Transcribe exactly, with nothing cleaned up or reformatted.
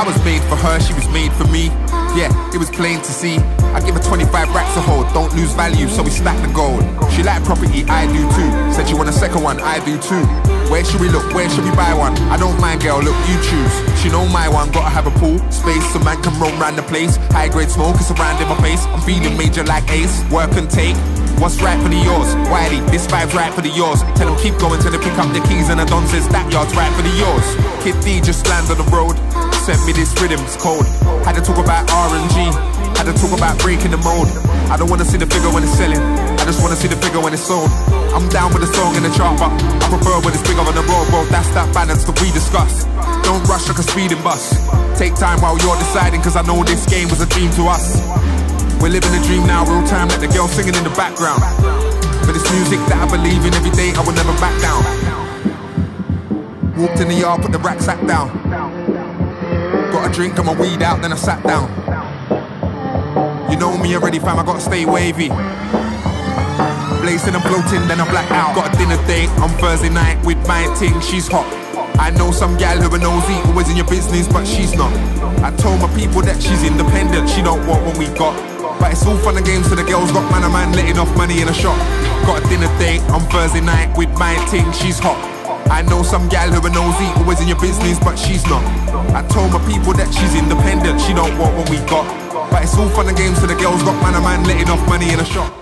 was made for her, she was made for me. Yeah, it was plain to see. I give her twenty-five racks a hold, don't lose value, so we stack the gold. She like property, I do too. Said she want a second one, I do too. Where should we look, where should we buy one? I don't mind girl, look you choose. She know my one, gotta have a pool space so man can roam round the place. High grade smoke is around in my face. I'm feeling major like Ace, work and take. What's right for the yours? Wiley, this vibe's right for the yours. Tell them keep going till they pick up the keys and the don says that yard's right for the yours. Kid D just landed on the road, sent me this rhythm, it's cold. Had to talk about R and G, had to talk about breaking the mold. I don't wanna see the figure when it's selling, I just wanna see the figure when it's sold. I'm down with the song and the chart, but I prefer when it's bigger on the road, bro. That's that balance that we discuss. Don't rush like a speeding bus. Take time while you're deciding, cause I know this game was a dream to us. We're living a dream now, real time, let the girl singing in the background. But it's music that I believe in every day, I will never back down. Walked in the yard, put the rack sack down. Got a drink, got my weed out, then I sat down. You know me already, fam, I gotta stay wavy. Blazing and floating, then I black out. Got a dinner date on Thursday night with my ting, she's hot. I know some gal who are nosy, always in your business, but she's not. I told my people that she's independent, she don't want what we got. But it's all fun and games, so the girls got man a man letting off money in a shop. Got a dinner date on Thursday night with my ting, she's hot. I know some gal who are nosy, always in your business, but she's not. I told my people that she's independent, she don't want what we got. But it's all fun and games, so the girls got man a man letting off money in a shop.